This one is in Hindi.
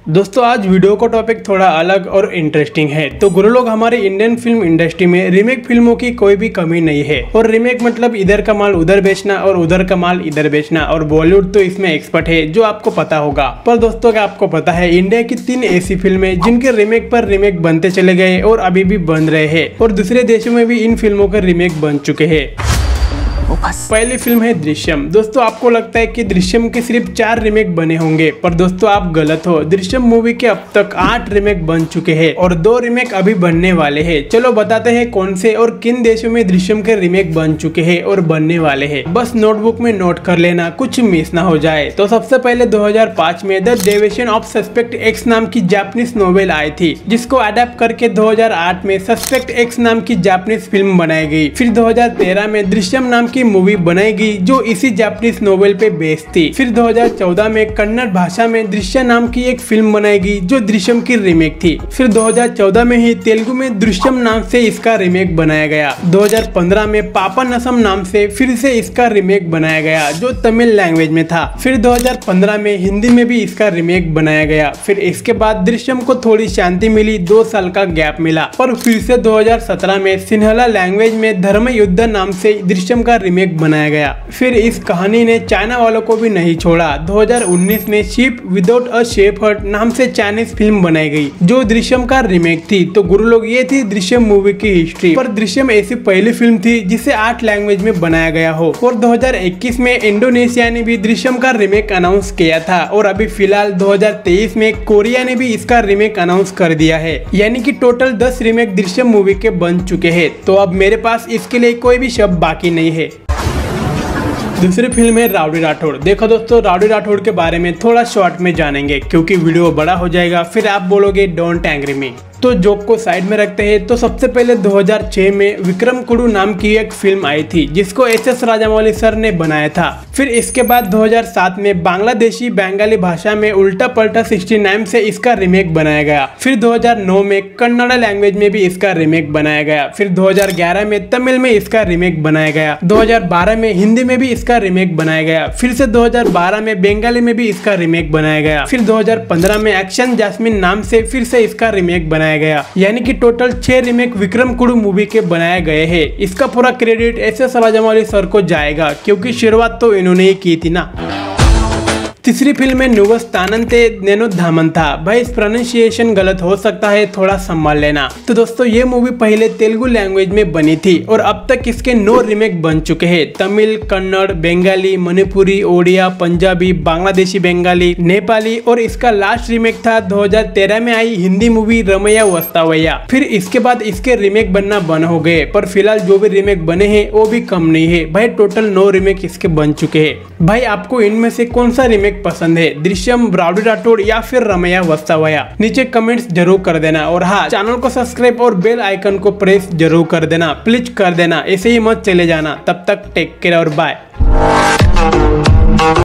दोस्तों आज वीडियो का टॉपिक थोड़ा अलग और इंटरेस्टिंग है। तो गुरु लोग, हमारे इंडियन फिल्म इंडस्ट्री में रीमेक फिल्मों की कोई भी कमी नहीं है। और रीमेक मतलब इधर का माल उधर बेचना और उधर का माल इधर बेचना, और बॉलीवुड तो इसमें एक्सपर्ट है, जो आपको पता होगा। पर दोस्तों क्या आपको पता है, इंडिया की 3 ऐसी फिल्में जिनके रीमेक पर रीमेक बनते चले गए और अभी भी बन रहे हैं, और दूसरे देशों में भी इन फिल्मों के रीमेक बन चुके हैं। पहली फिल्म है दृश्यम। दोस्तों आपको लगता है कि दृश्यम के सिर्फ 4 रीमेक बने होंगे, पर दोस्तों आप गलत हो। दृश्यम मूवी के अब तक 8 रीमेक बन चुके हैं और 2 रीमेक अभी बनने वाले हैं। चलो बताते हैं कौन से और किन देशों में दृश्यम के रीमेक बन चुके हैं और बनने वाले हैं। बस नोटबुक में नोट कर लेना, कुछ मिस ना हो जाए। तो सबसे पहले 2005 में the deviation of suspect X नाम की जापानीज नोवेल आई थी, जिसको अडेप्ट करके 2008 में सस्पेक्ट एक्स नाम की जापानीज फिल्म बनाई गई। फिर 2013 में दृश्यम नाम की मूवी बनाई गई जो इसी जापानीज नोवेल पे बेस्ड थी। फिर 2014 में कन्नड़ भाषा में दृश्य नाम की एक फिल्म बनाई गई जो दृश्यम की रीमेक थी। फिर 2014 में ही तेलुगु में दृश्यम नाम से इसका रीमेक बनाया गया। 2015 में पापनासम नाम से फिर से इसका रीमेक बनाया गया जो तमिल लैंग्वेज में था। फिर 2015 में हिंदी में भी इसका रीमेक बनाया गया। फिर इसके बाद दृश्यम को थोड़ी शांति मिली, 2 साल का गैप मिला, और फिर से 2017 में सिन्हला लैंग्वेज में धर्म युद्ध नाम से दृश्यम का रीमेक बनाया गया। फिर इस कहानी ने चाइना वालों को भी नहीं छोड़ा। 2019 में शिप विदाउट अ शेफर्ड नाम से चाइनीज फिल्म बनाई गई जो दृश्यम का रीमेक थी। तो गुरु लोग, ये थी दृश्यम मूवी की हिस्ट्री। पर दृश्यम ऐसी पहली फिल्म थी जिसे 8 लैंग्वेज में बनाया गया हो। और 2021 में इंडोनेशिया ने भी दृश्यम का रीमेक अनाउंस किया था, और अभी फिलहाल 2023 में कोरिया ने भी इसका रीमेक अनाउंस कर दिया है। यानी कि टोटल 10 रीमेक दृश्यम मूवी के बन चुके हैं। तो अब मेरे पास इसके लिए कोई भी शब्द बाकी नहीं है। दूसरी फिल्म है राउडी राठौड़। देखो दोस्तों, राउडी राठौड़ के बारे में थोड़ा शॉर्ट में जानेंगे, क्योंकि वीडियो बड़ा हो जाएगा, फिर आप बोलोगे डोंट एंग्री मी। तो जोक को साइड में रखते हैं। तो सबसे पहले 2006 में विक्रम कुडू नाम की एक फिल्म आई थी जिसको एस राजामौली सर ने बनाया था। फिर इसके बाद 2007 में बांग्लादेशी बंगाली भाषा में उल्टा पल्टा 69 से इसका रीमेक बनाया गया। फिर 2009 में कन्नड़ा लैंग्वेज में भी इसका रीमेक बनाया गया। फिर 2011 में तमिल में इसका रीमेक बनाया गया। 2012 में हिंदी में भी इसका रीमेक बनाया गया। फिर से 2012 में बंगाली में भी इसका रीमेक बनाया गया। फिर 2015 में एक्शन जैस्मिन नाम से फिर से इसका रीमेक बनाया गया। यानी कि total 6 remake Vikramarkudu movie के बनाए गए हैं। इसका पूरा क्रेडिट एस राजामौली सर को जाएगा, क्योंकि शुरुआत तो इन्होंने ही की थी ना। तीसरी फिल्म में नुवस तानंते नेनो धामन था। भाई इस प्रोनाउंसिएशन गलत हो सकता है, थोड़ा संभाल लेना। तो दोस्तों ये मूवी पहले तेलुगु लैंग्वेज में बनी थी और अब तक इसके 9 रीमेक बन चुके हैं। तमिल, कन्नड़, बंगाली, मणिपुरी, ओडिया, पंजाबी, बांग्लादेशी बंगाली, नेपाली, और इसका लास्ट रीमेक था 2013 में आई हिंदी मूवी रमैया वस्तावैया। फिर इसके बाद इसके रीमेक बनना बंद हो गए, पर फिलहाल जो भी रीमेक बने हैं वो भी कम नहीं है। भाई टोटल 9 रीमेक इसके बन चुके हैं। भाई आपको इनमें से कौन सा रीमेक पसंद है, दृश्यम, राउडी राठौड़ या फिर रमैया वस्तावैया? नीचे कमेंट्स जरूर कर देना, और हाँ, चैनल को सब्सक्राइब और बेल आइकन को प्रेस जरूर कर देना, प्लीज कर देना। ऐसे ही मत चले जाना। तब तक टेक केयर और बाय।